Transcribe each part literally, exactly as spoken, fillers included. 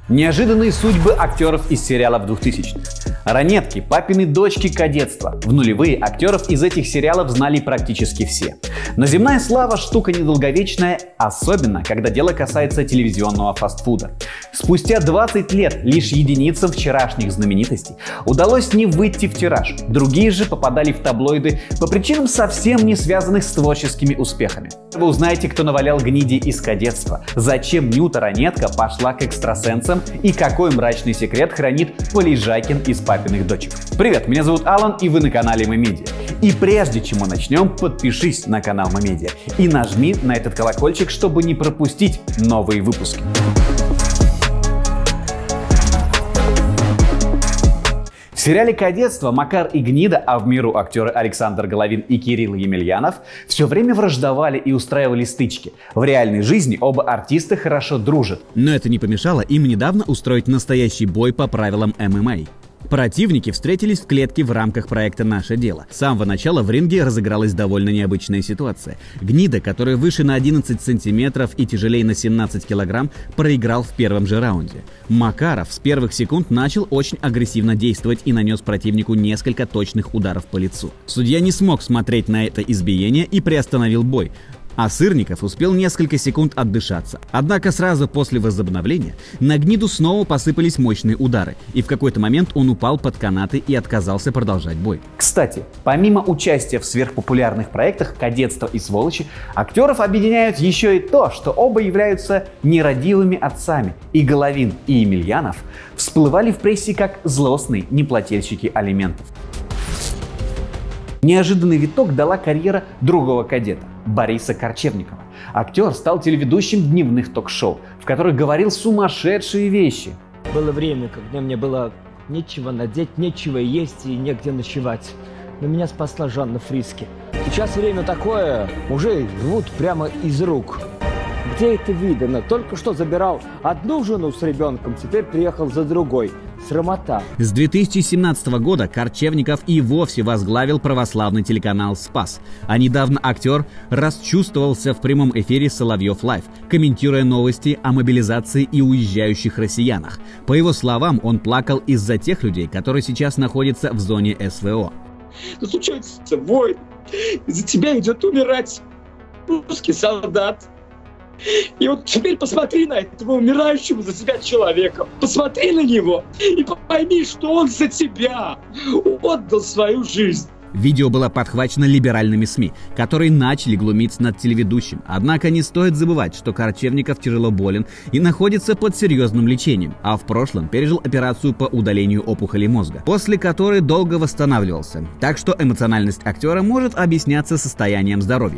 Неожиданные судьбы актеров из сериалов двухтысячных. Ранетки, папины дочки кадетства. В нулевые актеров из этих сериалов знали практически все. Но земная слава штука недолговечная, особенно когда дело касается телевизионного фастфуда. Спустя двадцать лет лишь единицам вчерашних знаменитостей удалось не выйти в тираж. Другие же попадали в таблоиды по причинам совсем не связанных с творческими успехами. Вы узнаете, кто навалял гниди из кадетства, зачем Нюта Ранетка пошла к экстрасенсам и какой мрачный секрет хранит Полежайкин из папиных дочек. Привет, меня зовут Алан, и вы на канале Мамедиа. И прежде чем мы начнем, подпишись на канал Мамедиа и нажми на этот колокольчик, чтобы не пропустить новые выпуски. В сериале «Кадетство» Макар и Гнида, а в миру актеры Александр Головин и Кирилл Емельянов все время враждовали и устраивали стычки. В реальной жизни оба артиста хорошо дружат. Но это не помешало им недавно устроить настоящий бой по правилам эм эм а. Противники встретились в клетке в рамках проекта «Наше дело». С самого начала в ринге разыгралась довольно необычная ситуация. Гнида, который выше на одиннадцать сантиметров и тяжелее на семнадцать килограмм, проиграл в первом же раунде. Макаров с первых секунд начал очень агрессивно действовать и нанес противнику несколько точных ударов по лицу. Судья не смог смотреть на это избиение и приостановил бой. А Сырников успел несколько секунд отдышаться. Однако сразу после возобновления на Гниду снова посыпались мощные удары, и в какой-то момент он упал под канаты и отказался продолжать бой. Кстати, помимо участия в сверхпопулярных проектах «Кадетство» и «Сволочи», актеров объединяют еще и то, что оба являются нерадивыми отцами, и Головин, и Емельянов всплывали в прессе как злостные неплательщики алиментов. Неожиданный виток дала карьера другого кадета – Бориса Корчевникова. Актер стал телеведущим дневных ток-шоу, в которых говорил сумасшедшие вещи. Было время, когда мне было нечего надеть, нечего есть и негде ночевать. Но меня спасла Жанна Фриске. Сейчас время такое, мужей рвут прямо из рук. Где это видано? Только что забирал одну жену с ребенком, теперь приехал за другой. Срамота. С две тысячи семнадцатого года Корчевников и вовсе возглавил православный телеканал «Спас». А недавно актер расчувствовался в прямом эфире «Соловьев Лайв», комментируя новости о мобилизации и уезжающих россиянах. По его словам, он плакал из-за тех людей, которые сейчас находятся в зоне эс вэ о. Но случается война, из-за тебя идет умирать русский солдат. И вот теперь посмотри на этого умирающего за тебя человека. Посмотри на него и пойми, что он за тебя отдал свою жизнь. Видео было подхвачено либеральными СМИ, которые начали глумиться над телеведущим. Однако не стоит забывать, что Корчевников тяжело болен и находится под серьезным лечением, а в прошлом пережил операцию по удалению опухоли мозга, после которой долго восстанавливался. Так что эмоциональность актера может объясняться состоянием здоровья.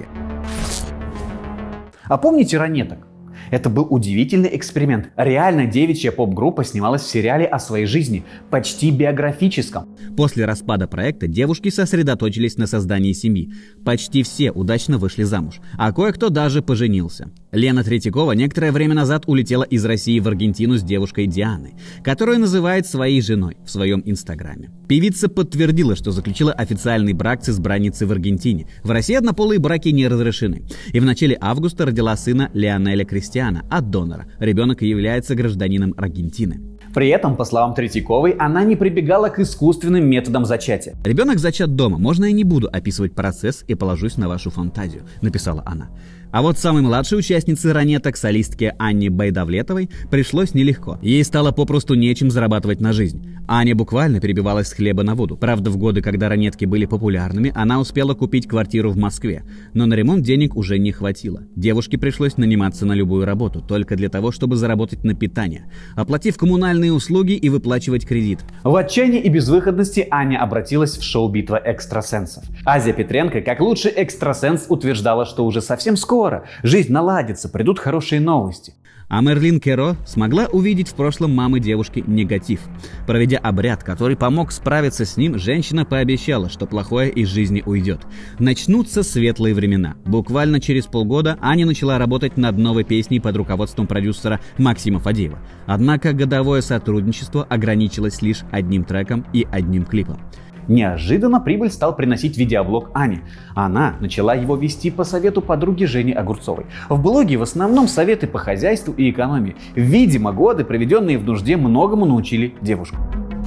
А помните «Ранеток»? Это был удивительный эксперимент. Реально девичья поп-группа снималась в сериале о своей жизни, почти биографическом. После распада проекта девушки сосредоточились на создании семьи. Почти все удачно вышли замуж, а кое-кто даже поженился. Лена Третьякова некоторое время назад улетела из России в Аргентину с девушкой Дианой, которую называет своей женой в своем инстаграме. Певица подтвердила, что заключила официальный брак с избранницей в Аргентине. В России однополые браки не разрешены. И в начале августа родила сына Лионеля Кристиана от донора. Ребенок является гражданином Аргентины. При этом, по словам Третьяковой, она не прибегала к искусственным методам зачатия. «Ребенок зачат дома. Можно я не буду описывать процесс и положусь на вашу фантазию», — написала она. А вот самой младшей участнице «Ранеток», солистке Анне Байдавлетовой, пришлось нелегко. Ей стало попросту нечем зарабатывать на жизнь. Аня буквально перебивалась с хлеба на воду. Правда, в годы, когда «Ранетки» были популярными, она успела купить квартиру в Москве. Но на ремонт денег уже не хватило. Девушке пришлось наниматься на любую работу, только для того, чтобы заработать на питание, оплатив коммунальные услуги и выплачивать кредит. В отчаянии и безвыходности Аня обратилась в шоу «Битва экстрасенсов». Азия Петренко, как лучший экстрасенс, утверждала, что уже совсем скоро жизнь наладится, придут хорошие новости. А Мерлин Керро смогла увидеть в прошлом мамы девушки негатив. Проведя обряд, который помог справиться с ним, женщина пообещала, что плохое из жизни уйдет. Начнутся светлые времена. Буквально через полгода Аня начала работать над новой песней под руководством продюсера Максима Фадеева. Однако годовое сотрудничество ограничилось лишь одним треком и одним клипом. Неожиданно прибыль стал приносить видеоблог Ани. Она начала его вести по совету подруги Жени Огурцовой. В блоге в основном советы по хозяйству и экономии. Видимо, годы, проведенные в нужде, многому научили девушку.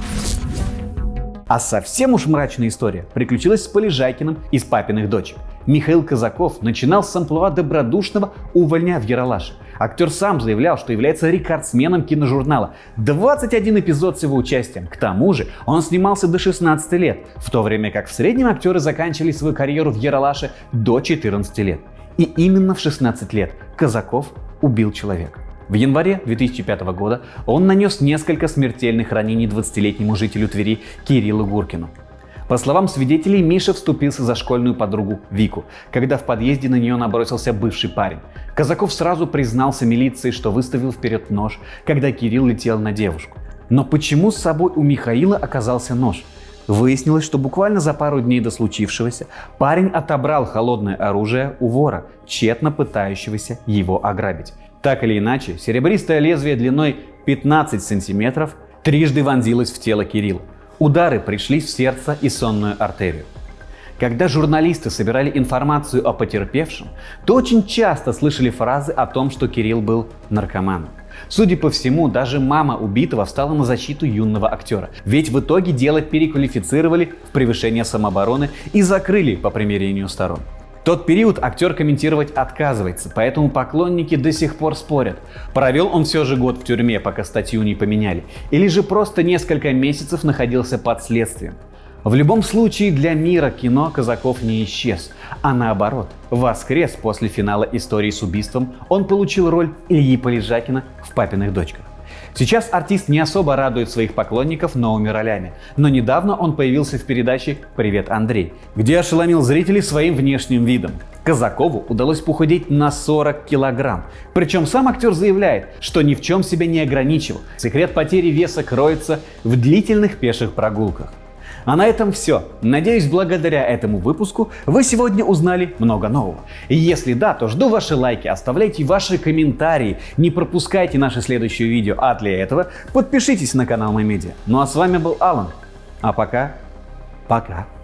А совсем уж мрачная история приключилась с Полежайкиным из «Папиных дочек». Михаил Казаков начинал с амплуа добродушного увольня в «Ералаше». Актер сам заявлял, что является рекордсменом киножурнала. двадцать один эпизод с его участием. К тому же он снимался до шестнадцати лет, в то время как в среднем актеры заканчивали свою карьеру в «Ералаше» до четырнадцати лет. И именно в шестнадцать лет Казаков убил человека. В январе две тысячи пятого года он нанес несколько смертельных ранений двадцатилетнему жителю Твери Кириллу Гуркину. По словам свидетелей, Миша вступился за школьную подругу Вику, когда в подъезде на нее набросился бывший парень. Казаков сразу признался милиции, что выставил вперед нож, когда Кирилл летел на девушку. Но почему с собой у Михаила оказался нож? Выяснилось, что буквально за пару дней до случившегося парень отобрал холодное оружие у вора, тщетно пытающегося его ограбить. Так или иначе, серебристое лезвие длиной пятнадцать сантиметров трижды вонзилось в тело Кирилла. Удары пришлись в сердце и сонную артерию. Когда журналисты собирали информацию о потерпевшем, то очень часто слышали фразы о том, что Кирилл был наркоманом. Судя по всему, даже мама убитого встала на защиту юного актера. Ведь в итоге дело переквалифицировали в превышение самообороны и закрыли по примирению сторон. Тот период актер комментировать отказывается, поэтому поклонники до сих пор спорят, провел он все же год в тюрьме, пока статью не поменяли, или же просто несколько месяцев находился под следствием. В любом случае, для мира кино Казаков не исчез, а наоборот, воскрес после финала истории с убийством. Он получил роль Ильи Полежайкина в «Папиных дочках». Сейчас артист не особо радует своих поклонников новыми ролями, но недавно он появился в передаче «Привет, Андрей», где ошеломил зрителей своим внешним видом. Казакову удалось похудеть на сорок килограмм. Причем сам актер заявляет, что ни в чем себя не ограничивал. Секрет потери веса кроется в длительных пеших прогулках. А на этом все. Надеюсь, благодаря этому выпуску вы сегодня узнали много нового. И если да, то жду ваши лайки, оставляйте ваши комментарии, не пропускайте наши следующие видео, а для этого подпишитесь на канал MyMedia. Ну а с вами был Алан. А пока, пока.